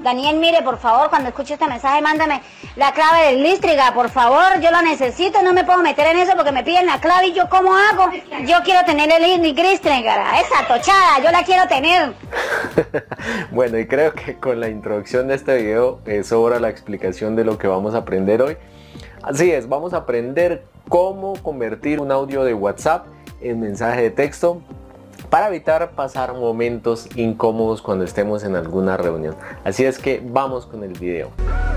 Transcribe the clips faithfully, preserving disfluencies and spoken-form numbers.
Daniel, mire, por favor, cuando escuche este mensaje, mándame la clave del Listriga, por favor, yo lo necesito, no me puedo meter en eso porque me piden la clave y yo, ¿cómo hago? Yo quiero tener el Listriga, esa tochada, yo la quiero tener. Bueno, y creo que con la introducción de este video eh, sobra la explicación de lo que vamos a aprender hoy. Así es, vamos a aprender cómo convertir un audio de WhatsApp en mensaje de texto para evitar pasar momentos incómodos cuando estemos en alguna reunión. Así es que vamos con el video.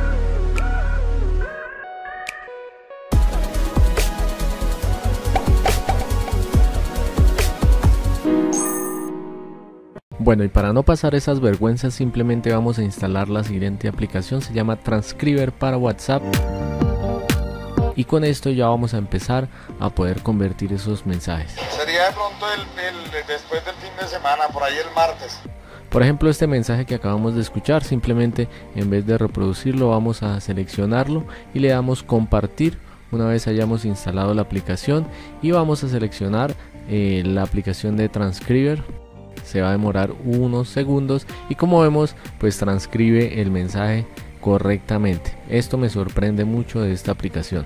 Bueno, y para no pasar esas vergüenzas, simplemente vamos a instalar la siguiente aplicación. Se llama Transcriber para WhatsApp. Y con esto ya vamos a empezar a poder convertir esos mensajes. Sería de pronto el, el, después del fin de semana, por ahí el martes. Por ejemplo, este mensaje que acabamos de escuchar, simplemente en vez de reproducirlo vamos a seleccionarlo y le damos compartir una vez hayamos instalado la aplicación, y vamos a seleccionar eh, la aplicación de Transcriber. Se va a demorar unos segundos y como vemos, pues transcribe el mensaje correctamente. Esto me sorprende mucho de esta aplicación.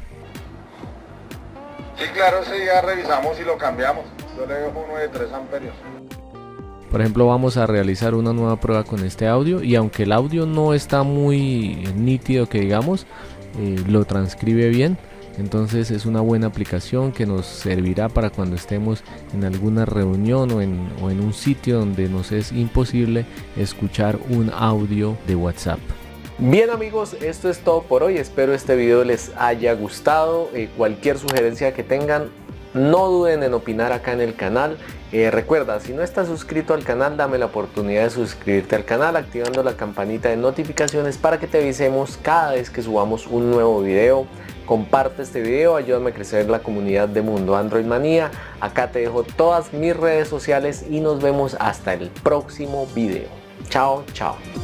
Sí, claro, ese día revisamos y lo cambiamos. Yo le dejo uno de tres amperios. Por ejemplo, vamos a realizar una nueva prueba con este audio, y aunque el audio no está muy nítido que digamos, eh, lo transcribe bien. Entonces es una buena aplicación que nos servirá para cuando estemos en alguna reunión o en, o en un sitio donde nos es imposible escuchar un audio de WhatsApp. Bien amigos, esto es todo por hoy. Espero este video les haya gustado. Eh, cualquier sugerencia que tengan, no duden en opinar acá en el canal. Eh, recuerda, si no estás suscrito al canal, dame la oportunidad de suscribirte al canal activando la campanita de notificaciones para que te avisemos cada vez que subamos un nuevo video. Comparte este video, ayúdame a crecer la comunidad de Mundo Android Manía. Acá te dejo todas mis redes sociales y nos vemos hasta el próximo video. Chao, chao.